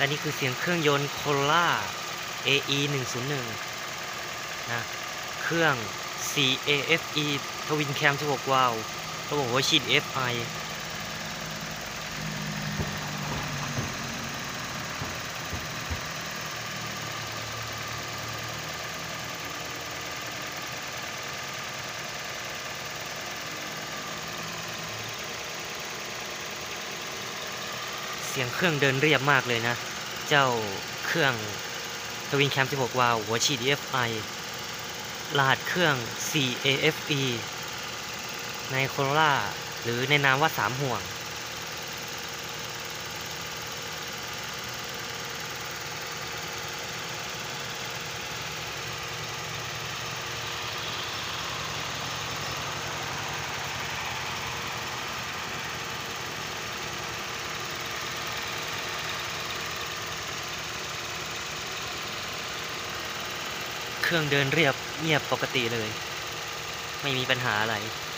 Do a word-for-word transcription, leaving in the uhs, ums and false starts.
และนี่คือเสียงเครื่องยนต์ Corolla เอ อี หนึ่ง ศูนย์ หนึ่ง นะ เครื่อง ซี เอ เอฟ อี Twin Cam สิบหก วาล์วระบบหัวฉีด เอฟ ไอ เสียงเครื่องเดินเรียบมากเลยนะ เจ้าเครื่อง Twin Cam สิบหก วาล์วหัวฉีด เอฟ ไอ รหัสเครื่อง ซี เอ เอฟ อี ใน Corolla หรือในนามว่าสามห่วงเครื่องเดินเรียบเงียบปกติเลยไม่มีปัญหาอะไร